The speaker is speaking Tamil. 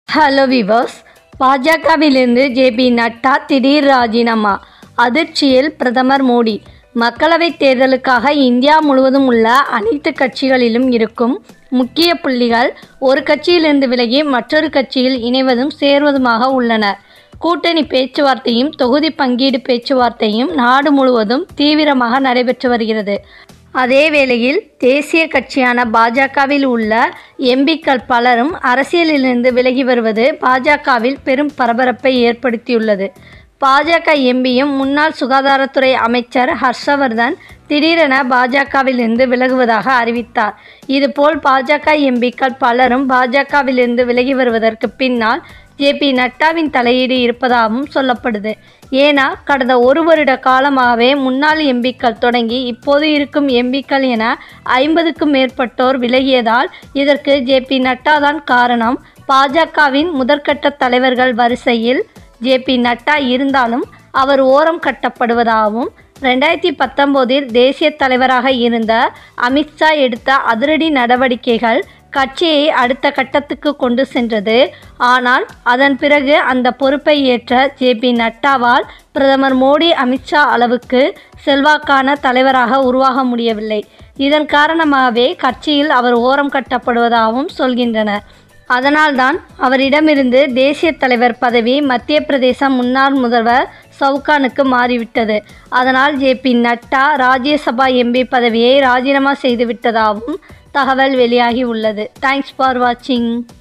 ஹலோ விவர்ஸ், பாஜகவிலிருந்து ஜே.பி. நட்டா திடீர் ராஜினாமா. அதிர்ச்சியில் பிரதமர் மோடி. மக்களவைத் தேர்தலுக்காக இந்தியா முழுவதும் உள்ள அனைத்து கட்சிகளிலும் இருக்கும் முக்கிய புள்ளிகள் ஒரு கட்சியிலிருந்து விலகி மற்றொரு கட்சியில் இணைவதும் சேர்வதுமாக உள்ளனர். கூட்டணி பேச்சுவார்த்தையும் தொகுதி பங்கீடு பேச்சுவார்த்தையும் நாடு முழுவதும் தீவிரமாக நடைபெற்று வருகிறது. அதே வேளையில் தேசிய கட்சியான பாஜகவில் உள்ள எம்பிக்கள் பலரும் அரசியலிலிருந்து விலகி வருவது பாஜகவில் பெரும் பரபரப்பை ஏற்படுத்தியுள்ளது. பாஜக எம்பியும் முன்னாள் சுகாதாரத்துறை அமைச்சர் ஹர்ஷவர்தன் திடீரென பாஜகவிலிருந்து விலகுவதாக அறிவித்தார். இதுபோல் பாஜக எம்பிக்கள் பலரும் பாஜகவிலிருந்து விலகி வருவதற்கு பின்னால் ஜே.பி. நட்டாவின் தலையீடு இருப்பதாகவும் சொல்லப்படுது. ஏன்னா கடந்த ஒரு வருட காலமாகவே முன்னாள் எம்பிக்கள் தொடங்கி இப்போது இருக்கும் எம்பிக்கள் என 50க்கும் மேற்பட்டோர் விலகியதால் இதற்கு ஜே.பி. நட்டா தான் காரணம். பாஜகவின் முதற்கட்ட தலைவர்கள் வரிசையில் ஜே.பி. நட்டா இருந்தாலும் அவர் ஓரம் கட்டப்படுவதாகவும் 2019இல் தேசிய தலைவராக இருந்த அமித்ஷா எடுத்த அதிரடி நடவடிக்கைகள் கட்சியை அடுத்த கட்டத்துக்கு கொண்டு சென்றது. ஆனால் அதன் பிறகு அந்த பொறுப்பை ஏற்ற ஜே.பி. நட்டாவால் பிரதமர் மோடி அமித்ஷா அளவுக்கு செல்வாக்கான தலைவராக உருவாக முடியவில்லை. இதன் காரணமாகவே கட்சியில் அவர் ஓரம் கட்டப்படுவதாகவும் சொல்கின்றனர். அதனால்தான் அவரிடமிருந்து தேசிய தலைவர் பதவி மத்திய பிரதேச முன்னாள் முதல்வர் சவுகானுக்கு மாறிவிட்டது. அதனால் ஜே.பி. நட்டா ராஜ்யசபா எம்பி பதவியை ராஜினாமா செய்துவிட்டதாகவும் தகவல் வெளியாகி உள்ளது. தேங்க்ஸ் ஃபார் வாட்சிங்.